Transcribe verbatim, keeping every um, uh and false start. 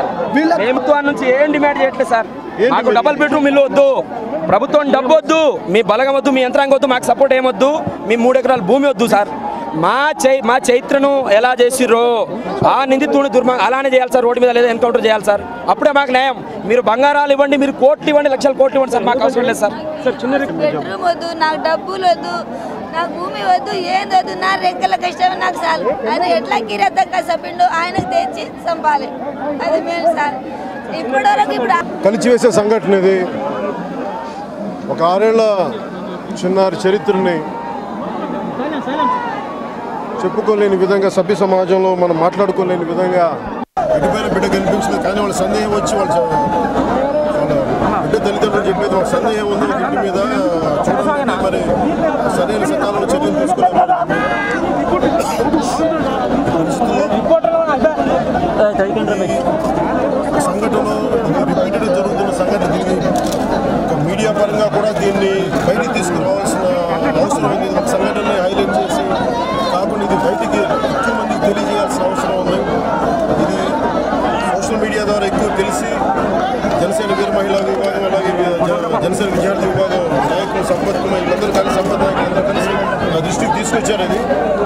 Sir ప్రభుత్వం నుంచి ఏం డిమాండ్ చేయట్లేదు సార్. మాకు డబుల్ బెడ్రూమ్ ఇల్లు వద్దు, ప్రభుత్వం డబ్బు వద్దు, మీ బలగం వద్దు, మీ యంత్రాంగం వద్దు, మాకు సపోర్ట్ ఏమొద్దు, మీ మూడు ఎకరాల భూమి వద్దు సార్. మా చై మా చైత్రను ఎలా చేసిర్రో ఆ నిందితుడిని దుర్మార్గం అలానే చేయాలి సార్. రోడ్డు మీద లేదా ఎన్కౌంటర్ చేయాలి సార్. అప్పుడే మాకు న్యాయం. మీరు బంగారాలు ఇవ్వండి, మీరు కోట్లు ఇవ్వండి, లక్షల కోట్లు ఇవ్వండి సార్, మాకు అవసరం లేదు సార్. బెడ్రూమ్ వద్దు, నాకు డబ్బులు వద్దు, నాకు భూమి వద్దు, ఏం వద్దు, నా రెక్కల కష్టం నాకు చాలు. ఆయన ఎట్లా కిరద్ద కష్టపిండు ఆయనకు తెచ్చి చంపాలి, అది మేము సార్. ఇప్పటివరకు ఇప్పుడు కలిచివేసే సంఘటన ఇది. ఒక ఆరేళ్ల చిన్నారి చరిత్రని చెప్పుకోలేని విధంగా, సభ్య సమాజంలో మనం మాట్లాడుకోలేని విధంగా ఎటుపైన బిడ్డ కనిపించింది. కానీ వాళ్ళ సందేహం వచ్చి వాళ్ళ బిడ్డ తల్లిదండ్రులు చెప్పేది వాళ్ళ సందేహం ఉంది ఇంటి మీద, చూడండి మరి సరైన సకాలంలో చర్యలు తీసుకునే సంఘటన రిపీటెడ్ జరుగుతున్న సంఘటన. దీన్ని ఒక మీడియా పరంగా కూడా దీన్ని బయటికి తీసుకురావాల్సిన అవసరం ఉంది. ఒక సంఘటనని హైలైట్ చేసి కాకుండా ఇది బయటికి ఎక్కువ మందికి తెలియజేయాల్సిన అవసరం ఉంది. ఇది సోషల్ మీడియా ద్వారా ఎక్కువ తెలిసి జనసేన వీర మహిళా విభాగం, అలాగే జనసేన విద్యార్థి విభాగం నాయకులు, సంపత్ వీళ్ళందరూ కలిసి సంపత్ నాయకులు అందరూ కలిసి నా దృష్టికి తీసుకొచ్చారు. అది